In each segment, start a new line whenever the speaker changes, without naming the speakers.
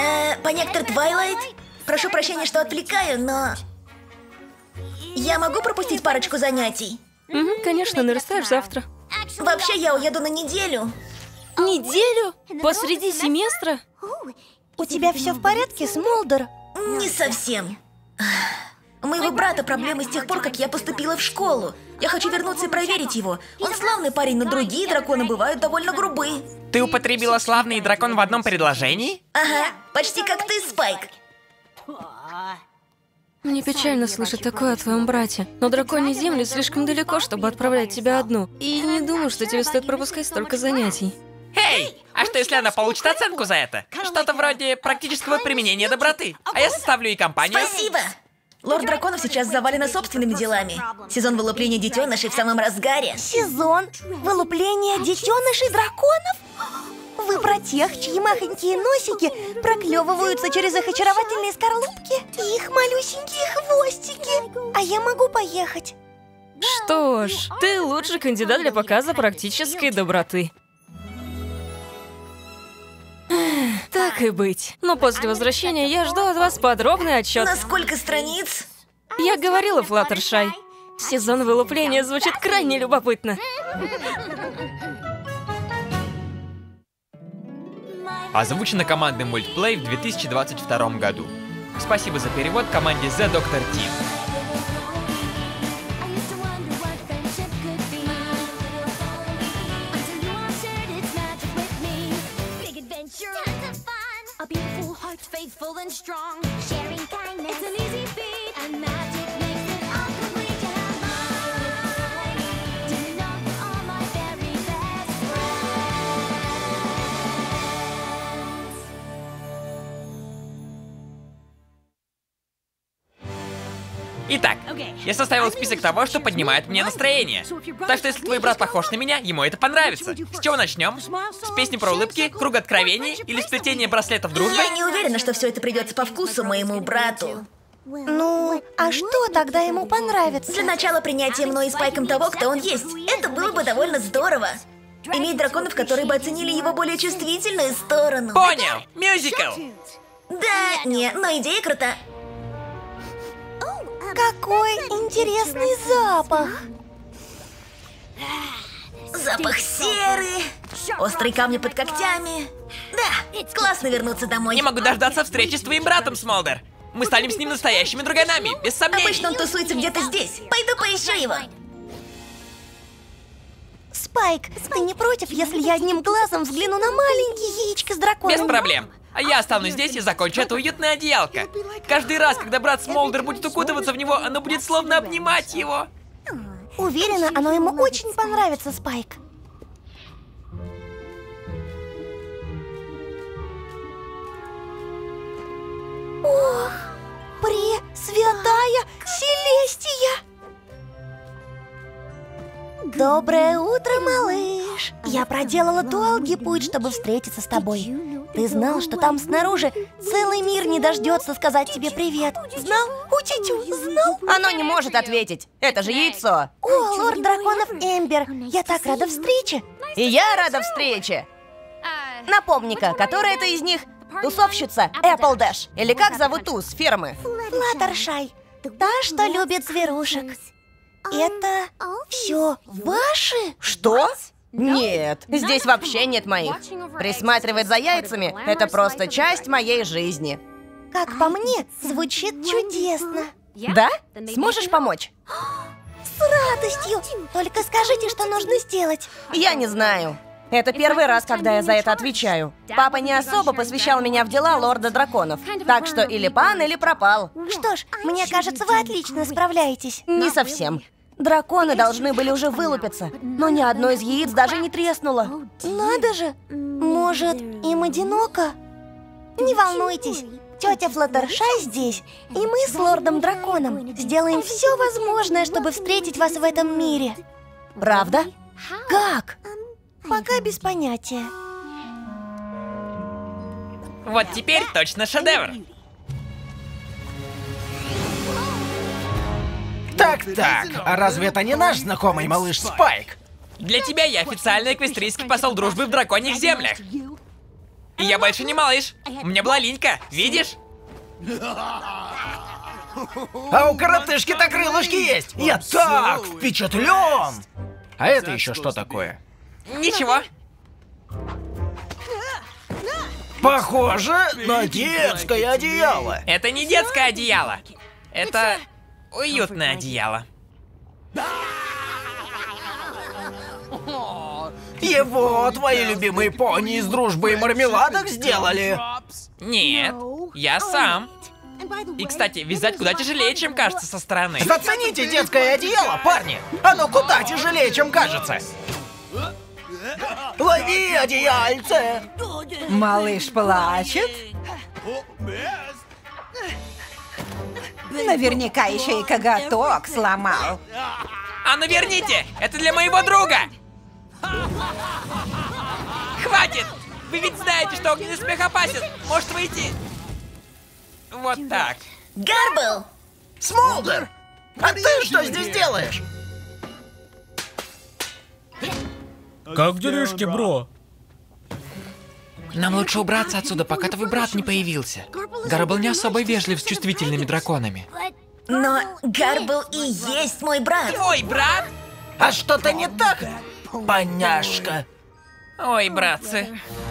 Понектор Твайлайт? Прошу прощения, что отвлекаю, но... Я могу пропустить парочку занятий?
Конечно, наверстаешь завтра.
Вообще, я уеду на неделю.
Неделю? Посреди семестра?
У тебя все в порядке, Смолдер?
Не совсем. У моего брата проблемы с тех пор, как я поступила в школу. Я хочу вернуться и проверить его. Он славный парень, но другие драконы бывают довольно грубые.
Ты употребила славный и дракон в одном предложении?
Ага, почти как ты, Спайк.
Мне печально слышать такое о твоем брате, но драконьи земли слишком далеко, чтобы отправлять тебя одну. И не думаю, что тебе стоит пропускать столько занятий.
Эй, а что если она получит оценку за это? Что-то вроде практического применения доброты. А я составлю ей компанию.
Спасибо! Лорд Драконов сейчас завалена собственными делами. Сезон вылупления детенышей в самом разгаре.
Сезон вылупления детенышей драконов? Вы про тех, чьи махонькие носики проклевываются через их очаровательные скорлупки и их малюсенькие хвостики. А я могу поехать?
Что ж, ты лучший кандидат для показа практической доброты. Так и быть. Но после возвращения я жду от вас подробный отчет.
На сколько страниц?
Я говорила, Флаттершай. Сезон вылупления звучит крайне любопытно.
Озвучено командой Мультплей в 2022 году. Спасибо за перевод команде The Doctor Team.
A beautiful heart, faithful and strong. Sharing kindness, it's an easy feat, and magic makes it all complete. You have mine. Do you know you are my very best friends?
Итак, я составил список того, что поднимает мне настроение. Так что если твой брат похож на меня, ему это понравится. С чего начнем? С песни про улыбки, круг откровений или сплетение браслетов дружбы?
Я не уверена, что все это придется по вкусу моему брату.
Ну, а что тогда ему понравится?
Для начала принятие мной и Спайком того, кто он есть. Это было бы довольно здорово. Иметь драконов, которые бы оценили его более чувствительную сторону.
Понял! Мюзикл!
Да, не, но идея крута.
Какой интересный запах!
Запах серы, острые камни под когтями. Да, классно вернуться домой.
Не могу дождаться встречи с твоим братом, Смолдер. Мы станем с ним настоящими друганами, без сомнений.
Обычно он тусуется где-то здесь. Пойду поищу его.
Спайк, ты не против, если я одним глазом взгляну на маленькие яичко с драконом?
Без проблем. А я останусь здесь и закончу это уютное одеялко. Каждый раз, когда брат Смолдер будет укутываться в него, оно будет словно обнимать его.
Уверена, оно ему очень понравится, Спайк. Ох, Пресвятая Селестия! Доброе утро, малыш! Я проделала долгий путь, чтобы встретиться с тобой. Ты знал, что там снаружи целый мир не дождется сказать тебе привет? Знал? Утитю, знал?
Оно не может ответить. Это же яйцо.
О, лорд драконов Эмбер, я так рада встрече.
И я рада встрече. Напомни-ка, которая это из них? Тусовщица Apple Dash. Или как зовут ту с фермы?
Флаттершай, та, что любит зверушек. Это все ваши?
Что? Нет, здесь вообще нет моих. Присматривать за яйцами – это просто часть моей жизни.
Как по мне, звучит чудесно.
Да? Сможешь помочь?
С радостью! Только скажите, что нужно сделать.
Я не знаю. Это первый раз, когда я за это отвечаю. Папа не особо посвящал меня в дела лорда драконов. Так что или пан, или пропал.
Что ж, мне кажется, вы отлично справляетесь.
Не совсем. Драконы должны были уже вылупиться, но ни одно из яиц даже не треснуло.
Надо же! Может, им одиноко? Не волнуйтесь, тетя Флаттершай здесь, и мы с лордом драконом сделаем все возможное, чтобы встретить вас в этом мире.
Правда?
Как? Пока без понятия.
Вот теперь точно шедевр.
Так, а разве это не наш знакомый малыш Спайк?
Для тебя я официальный эквестрийский посол дружбы в драконьих землях. И я больше не малыш. У меня была линька, видишь?
А у коротышки-то крылышки есть. Я так впечатлен. А это еще что такое?
Ничего.
Похоже на детское одеяло.
Это не детское одеяло. Это уютное одеяло.
Его твои любимые пони из дружбы и мармеладок сделали.
Нет, я сам. И, кстати, вязать куда тяжелее, чем кажется со стороны.
Зацените детское одеяло, парни. Оно куда тяжелее, чем кажется. Лови одеяльце.
Малыш плачет. Наверняка еще и коготок сломал.
А ну верните! Это для моего друга! Хватит! Вы ведь знаете, что огненный смех опасен! Может выйти... Вот так.
Гарбл!
Смолдер, а ты что здесь делаешь?
Как делишки, бро?
Нам лучше убраться отсюда, пока твой брат не появился. Гарбл не особо вежлив с чувствительными драконами.
Но Гарбл и есть мой брат.
Твой брат?
А что-то не так, поняшка?
Ой, братцы.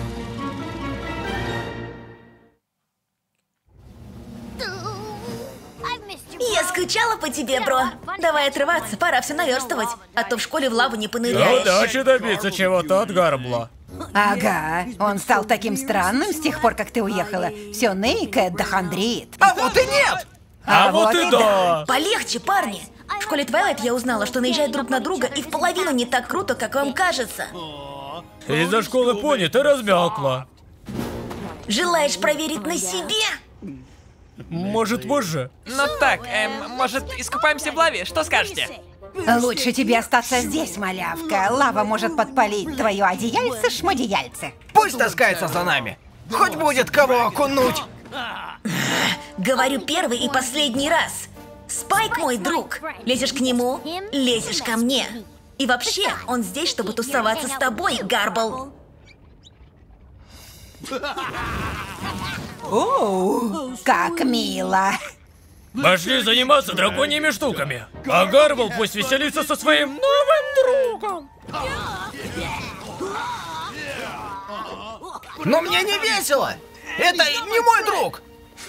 Я скучала по тебе, бро. Давай отрываться, пора все наверстывать. А то в школе в лаву не поныряешь.
Удачи добиться чего-то от Гарбла.
Ага, он стал таким странным с тех пор, как ты уехала. Все ныкает да хандрит.
А вот и нет!
А вот и да!
Полегче, парни. В школе Твайлайт я узнала, что наезжают друг на друга и в половину не так круто, как вам кажется.
Из-за школы пони ты размякла.
Желаешь проверить на себе?
Может, позже?
Ну так, может, искупаемся в лаве? Что скажете?
Лучше тебе остаться здесь, малявка. Лава может подпалить твое одеяльце-шмодеяльце.
Пусть таскается за нами. Хоть будет кого окунуть.
Говорю первый и последний раз. Спайк мой друг. Лезешь к нему, лезешь ко мне. И вообще, он здесь, чтобы тусоваться с тобой, Гарбл.
Оу, как мило.
Пошли заниматься драконьими штуками. А Гарбл пусть веселится со своим новым другом.
Но мне не весело. Это не мой друг.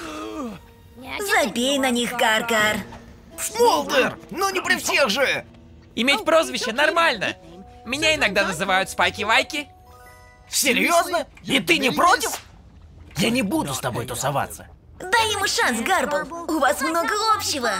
Забей на них, Гаргар.
Смолдер, ну не при всех же.
Иметь прозвище нормально. Меня иногда называют Спайки-Вайки.
Серьезно? И ты не против? Я не буду с тобой тусоваться.
Дай ему шанс, Гарбл. У вас много общего.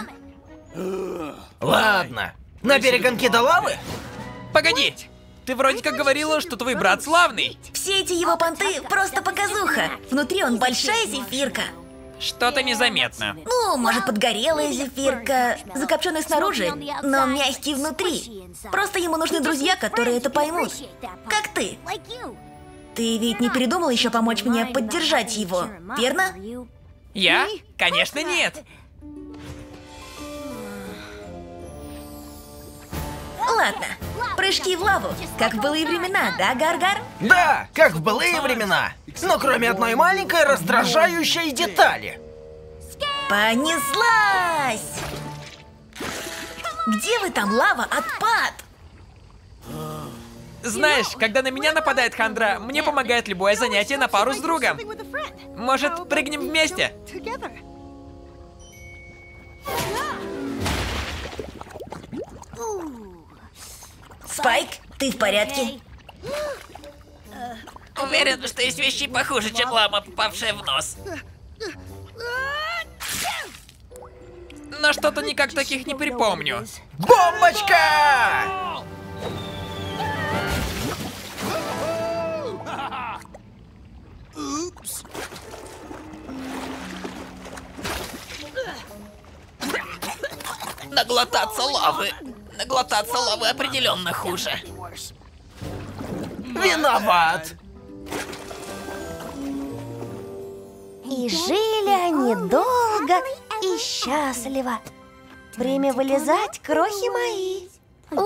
Ладно. На перегонки до лавы?
Погоди, ты вроде как говорила, что твой брат славный.
Все эти его понты просто показуха. Внутри он большая зефирка.
Что-то незаметно.
Ну, может, подгорелая зефирка, закопченная снаружи, но мягкий внутри. Просто ему нужны друзья, которые это поймут. Как ты. Ты ведь не передумал еще помочь мне поддержать его, верно?
Я? Конечно, нет.
Ладно, прыжки в лаву, как в былые времена, да, Гаргар?
Да, как в былые времена. Но кроме одной маленькой раздражающей детали.
Понеслась! Где вы там, лава, отпад?
Знаешь, когда на меня нападает хандра, мне помогает любое занятие на пару с другом. Может, прыгнем вместе?
Спайк, ты в порядке?
Уверен, что есть вещи похуже, чем лама, попавшая в нос. Но что-то никак таких не припомню.
Бомбочка!
Наглотаться лавы определенно хуже.
Виноват.
И жили они долго и счастливо. Время вылезать, крохи мои.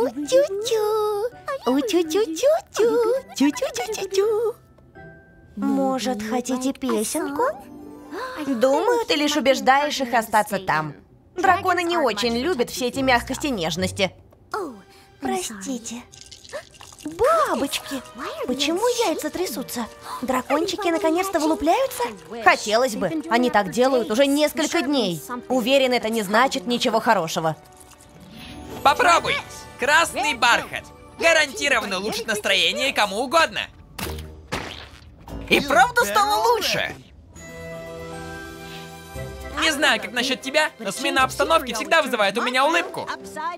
У-тю-тю, у-тю-тю-тю-тю, тю-тю-тю-тю-тю. Может, хотите песенку? Думаю, ты лишь убеждаешь их остаться там. Драконы не очень любят все эти мягкости и нежности. Простите. Бабочки! Почему яйца трясутся? Дракончики наконец-то вылупляются? Хотелось бы. Они так делают уже несколько дней. Уверен, это не значит ничего хорошего.
Попробуй! Красный бархат. Гарантированно улучшит настроение кому угодно.
И правда стало лучше?
Не знаю, как насчет тебя, но смена обстановки всегда вызывает у меня улыбку.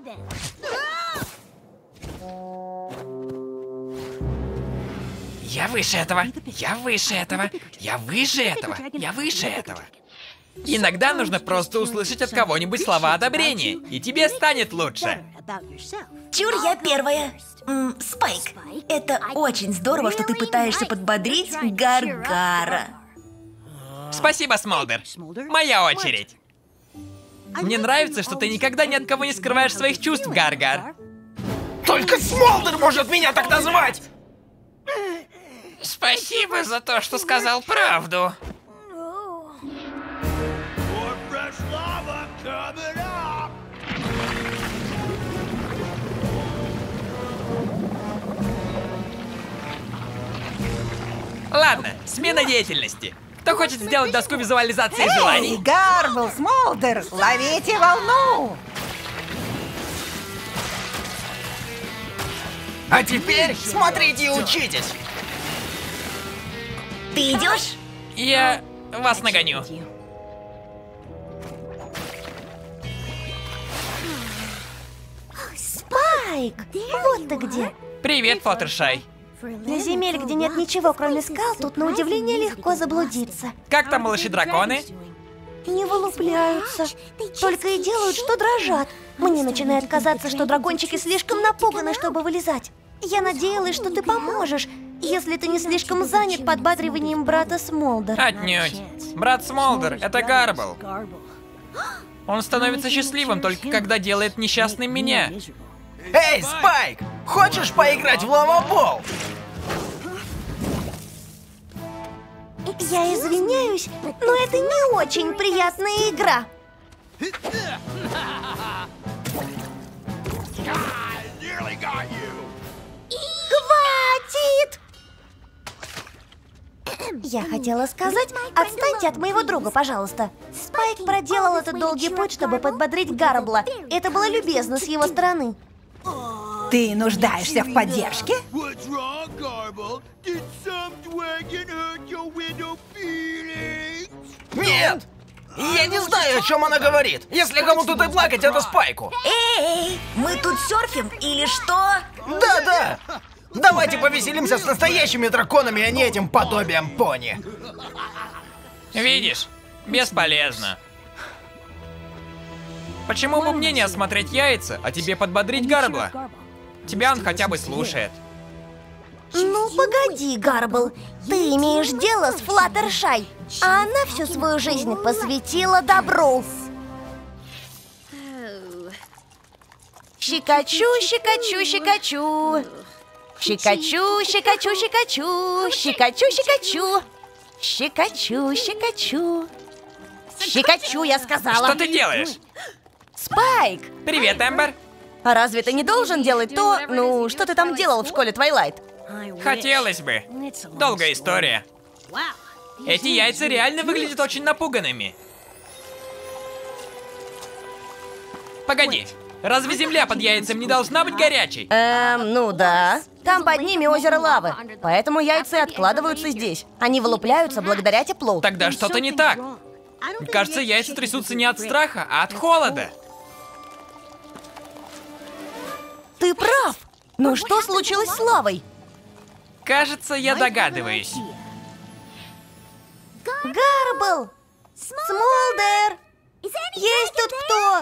Я выше этого, я выше этого, я выше этого, я выше этого. Иногда нужно просто услышать от кого-нибудь слова одобрения, и тебе станет лучше.
Чур, я первая. Спайк, это очень здорово, что ты пытаешься подбодрить Гаргара.
Спасибо, Смолдер. Моя очередь. Мне нравится, что ты никогда ни от кого не скрываешь своих чувств, Гаргар.
Только Смолдер может меня так назвать!
Спасибо за то, что сказал правду. Ладно, смена деятельности. Кто хочет сделать доску визуализации
Эй,
желаний?
Гарбл, Смолдер, ловите волну!
А теперь смотрите и учитесь!
Ты идешь?
Я вас нагоню.
Спайк! Вот ты где!
Привет, Флаттершай.
На земель, где нет ничего, кроме скал, тут на удивление легко заблудиться.
Как там малыши-драконы?
Не вылупляются. Только и делают, что дрожат. Мне начинает казаться, что дракончики слишком напуганы, чтобы вылезать. Я надеялась, что ты поможешь, если ты не слишком занят подбадриванием брата Смолдер.
Отнюдь. Брат Смолдер, это Гарбл. Он становится счастливым только когда делает несчастным меня.
Эй, Спайк! Хочешь поиграть в лавабол?
Я извиняюсь, но это не очень приятная игра. Хватит! Я хотела сказать, отстаньте от моего друга, пожалуйста. Спайк проделал этот долгий путь, чтобы подбодрить Гарбла. Это было любезно с его стороны.
Ты нуждаешься в поддержке?
Нет! Я не знаю, о чем она говорит. Если кому-то и плакать, это Спайку.
Эй, мы тут серфим или что?
Да-да! Давайте повеселимся с настоящими драконами, а не этим подобием пони.
Видишь? Бесполезно. Почему бы мне не осмотреть яйца, а тебе подбодрить Гарбла? Тебя он хотя бы слушает.
Ну, погоди, Гарбл. Ты имеешь дело с Флаттершай, а она всю свою жизнь посвятила добру. Щекочу, щекочу, щекочу. Щекочу, щекочу, щекочу. Щекочу, щекочу. Щекочу, щекочу. Щекочу, я сказала.
Что ты делаешь?
Спайк!
Привет, Эмбер.
А разве ты не должен делать то, ну, что ты там делал в школе Твайлайт?
Хотелось бы. Долгая история. Эти яйца реально выглядят очень напуганными. Погоди, разве земля под яйцем не должна быть горячей?
Ну да. Там под ними озеро лавы, поэтому яйца и откладываются здесь. Они вылупляются благодаря теплу.
Тогда что-то не так. Кажется, яйца трясутся не от страха, а от холода.
Ты прав. Но что случилось с лавой?
Кажется, я догадываюсь.
Гарбл! Смолдер! Есть тут кто?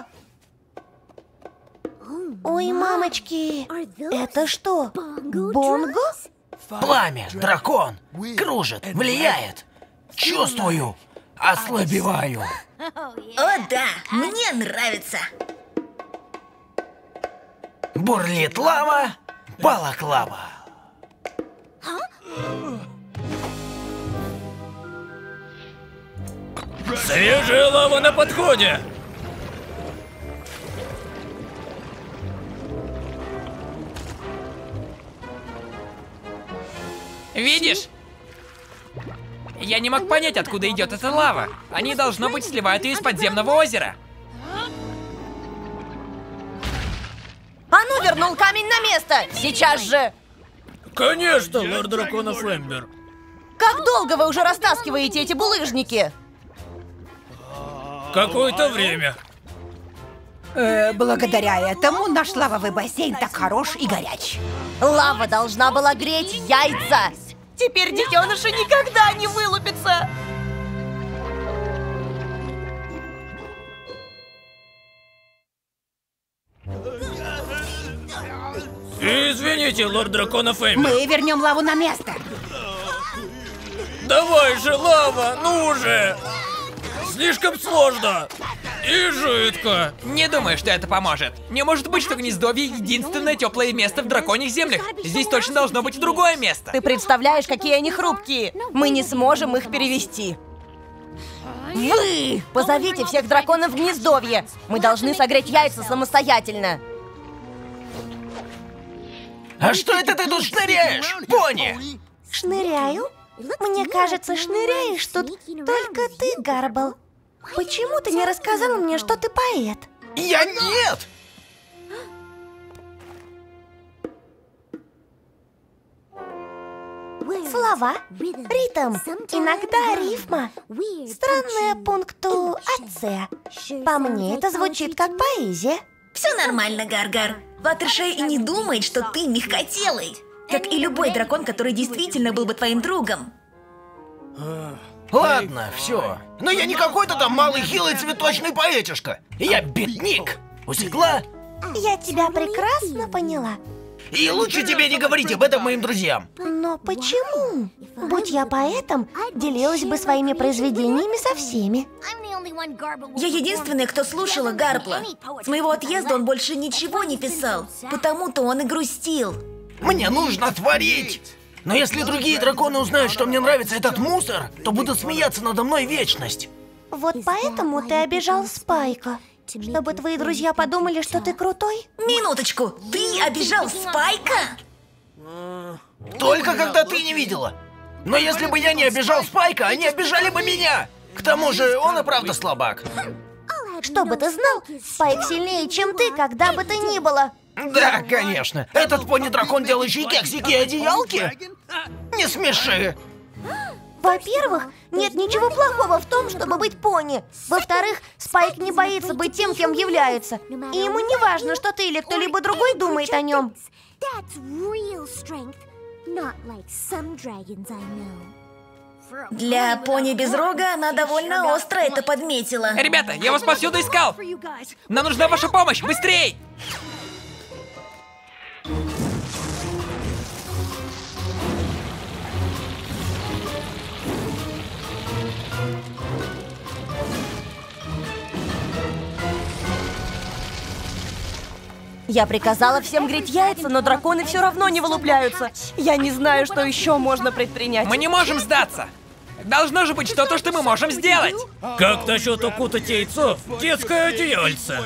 Ой, мамочки, это что, Бонго?
Пламя, дракон, кружит, влияет. Чувствую, ослабеваю.
О да, мне нравится.
Бурлит лава, балаклава.
Свежая лава на подходе!
Видишь? Я не мог понять, откуда идет эта лава. Они, должно быть, сливают ее из подземного озера.
А ну, вернул камень на место! Сейчас же!
Конечно, лорд драконов Эмбер.
Как долго вы уже растаскиваете эти булыжники?
Какое-то время.
Благодаря этому наш лавовый бассейн так хорош и горяч.
Лава должна была греть яйца! Теперь детеныши никогда не вылупятся!
Извините, лорд драконов Эмбер.
Мы вернем лаву на место.
Давай же, лава, ну же! Слишком сложно. И жидко.
Не думаю, что это поможет. Не может быть, что Гнездовье — единственное теплое место в драконьих землях. Здесь точно должно быть другое место.
Ты представляешь, какие они хрупкие! Мы не сможем их перевести. Вы! Позовите всех драконов в Гнездовье! Мы должны согреть яйца самостоятельно.
А что это ты тут шныряешь, пони?
Шныряю? Мне кажется, шныряешь тут только ты, Гарбл. Почему ты не рассказал мне, что ты поэт?
Я нет!
Слова, ритм, иногда рифма. Странная пунктуация. По мне это звучит как поэзия.
Все нормально, Гаргар. Флаттершай и не думает, что ты мягкотелый. Как и любой дракон, который действительно был бы твоим другом.
Ладно, все. Но я не какой-то там малый хилый цветочный поэтишка. Я бедник. Усекла?
Я тебя прекрасно поняла.
И лучше тебе не говорить об этом моим друзьям.
Но почему? Будь я поэтом, делилась бы своими произведениями со всеми.
Я единственная, кто слушала Гарбла. С моего отъезда он больше ничего не писал, потому-то он и грустил.
Мне нужно творить. Но если другие драконы узнают, что мне нравится этот мусор, то будут смеяться надо мной вечность.
Вот поэтому ты обижал Спайка. Чтобы твои друзья подумали, что ты крутой?
Минуточку, ты обижал Спайка?
Только когда ты не видела. Но если бы я не обижал Спайка, они обижали бы меня. К тому же, он и правда слабак.
Чтобы ты знал, Спайк сильнее, чем ты, когда бы то ни было.
Да, конечно. Этот пони-дракон, делающий кексики и одеялки? Не смеши.
Во-первых, нет ничего плохого в том, чтобы быть пони. Во-вторых, Спайк не боится быть тем, кем является. И ему не важно, что ты или кто-либо другой думает о нем.
Для пони без рога она довольно остро это подметила.
Ребята, я вас повсюду искал. Нам нужна ваша помощь, быстрей!
Я приказала всем греть яйца, но драконы все равно не вылупляются. Я не знаю, что еще можно предпринять.
Мы не можем сдаться. Должно же быть что-то, что мы можем сделать.
Как насчет укутать яйцо в детское одеяльце?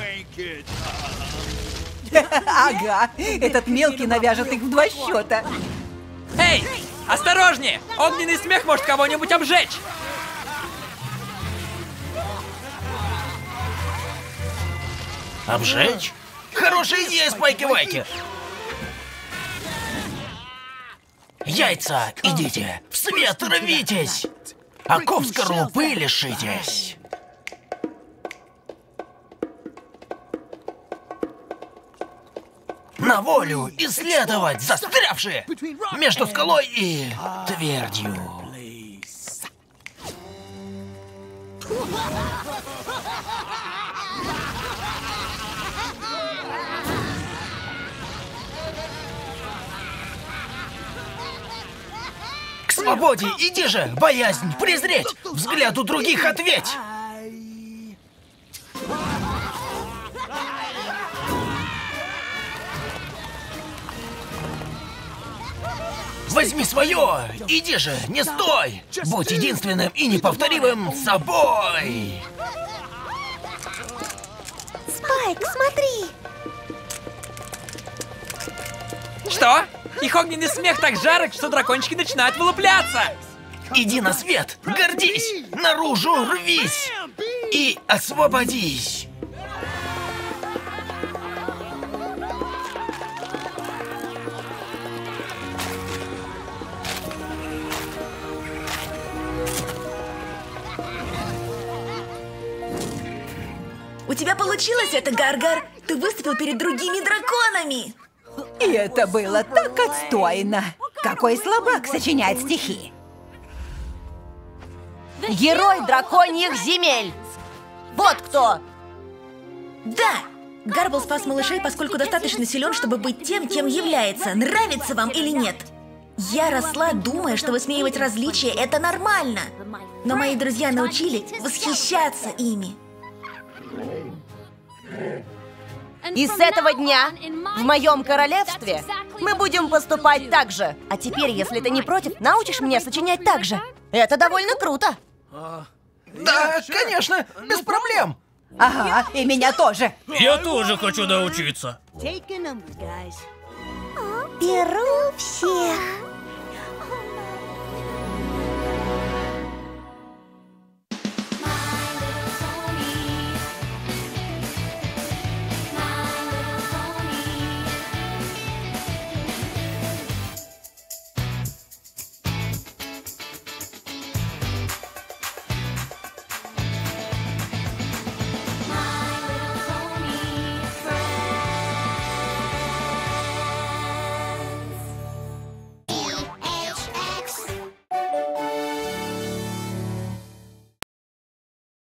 Ага, этот мелкий навяжет их в 2 счета.
Эй, осторожнее! Огненный смех может кого-нибудь обжечь.
Обжечь? Хорошая идея, Спайки-Вайки. Яйца, идите, в свет рвитесь, оков скорлупы лишитесь. На волю исследовать застрявшие между скалой и твердью. К свободе иди же, боязнь презреть, взгляду других ответь. В Возьми свое! Иди же, не стой! Будь единственным и неповторимым собой!
Спайк, смотри!
Что? Их огненный смех так жарок, что дракончики начинают вылупляться.
Иди на свет, гордись, наружу рвись и освободись.
У тебя получилось это, Гаргар! Ты выступил перед другими драконами!
И это было так отстойно. Какой слабак сочиняет стихи.
Герой драконьих земель! Вот кто!
Да! Гарбл спас малышей, поскольку достаточно силен, чтобы быть тем, кем является. Нравится вам или нет? Я росла, думая, что высмеивать различия – это нормально. Но мои друзья научили восхищаться ими.
И с этого дня в моем королевстве мы будем поступать так же. А теперь, если ты не против, научишь меня сочинять так же. Это довольно круто.
Да, конечно, без проблем.
Ага, и меня тоже.
Я тоже хочу научиться.
Беру всех.